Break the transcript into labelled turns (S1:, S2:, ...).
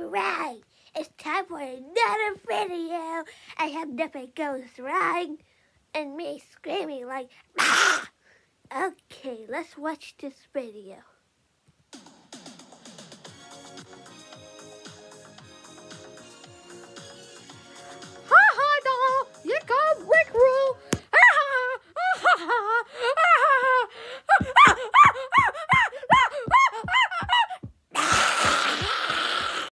S1: Alright, it's time for another video. I have nothing goes wrong and me screaming like, ah! Okay, let's watch this video.